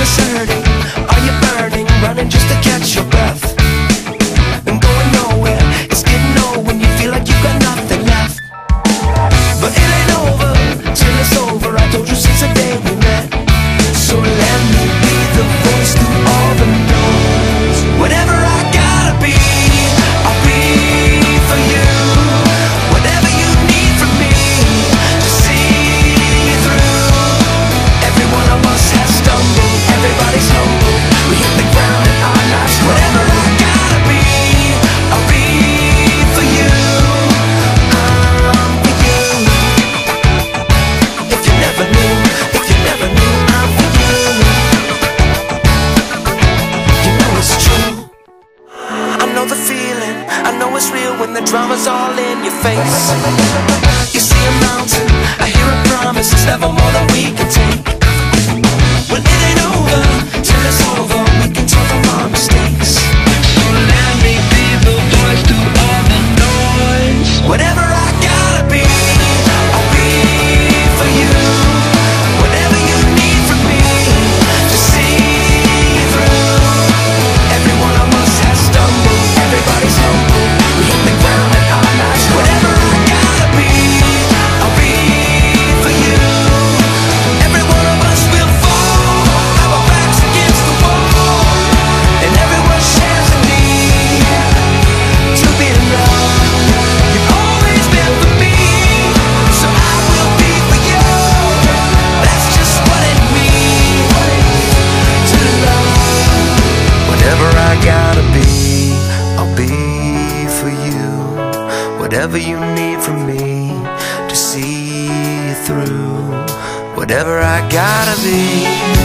this hurting? Are you burning? Running just to catch your breath and going nowhere. It's getting old when you feel like you've got nothing left. But it ain't over till it's over. I told you since the day we met. So let me be the voice through all the noise. Whatever I gotta be, I'll be for you. Whatever you need from me to see you through. Every one of us has stumbled, everybody's humble. We hit the ground and our lives. Whatever I gotta be, I'll be for you. I'm for you. If you never knew, if you never knew, I'm for you. You know it's true. I know the feeling, I know it's real when the drama's all in your face. You see a mountain, I hear a promise, it's never more than we can take. When it ain't over, till it's over, we can talk from our mistakes. So let me be the voice through all the noise. Whatever I gotta be, I'll be for you. Whatever you need from me to see you through. Every one of us has stumbled, everybody's humble. We hit the ground and our lives. Whatever I gotta be, I'll be for you. Every one of us will fall, our backs against the wall, and everyone shares a need to be loved. You've always been for me, so I will be for you. That's just what it means to love. Whatever I gotta be, I'll be for you. Whatever you need from me to see you through. Whatever I gotta be,